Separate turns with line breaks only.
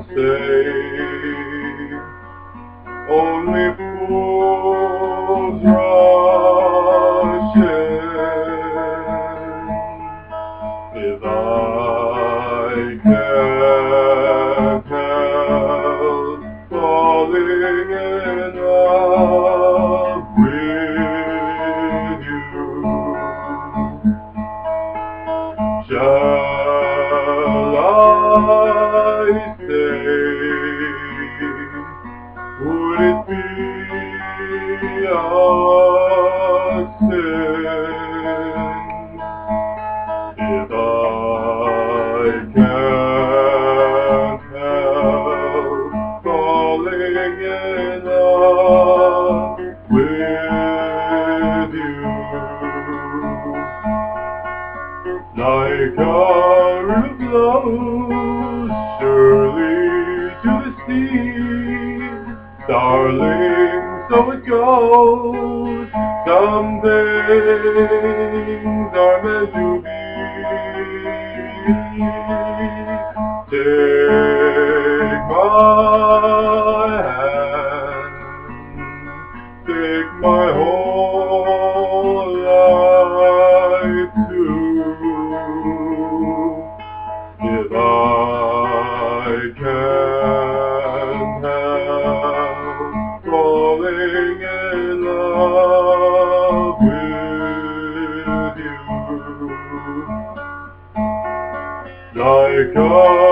say only fools rush in. If I can't help falling in love with you, shall I stay? Would it be a sin if I can't help falling in love with you? Like a river flows surely to the sea, darling, so it goes. Some things are meant to be. Take my hand, take my whole life too. If I can't help falling in love with you, like a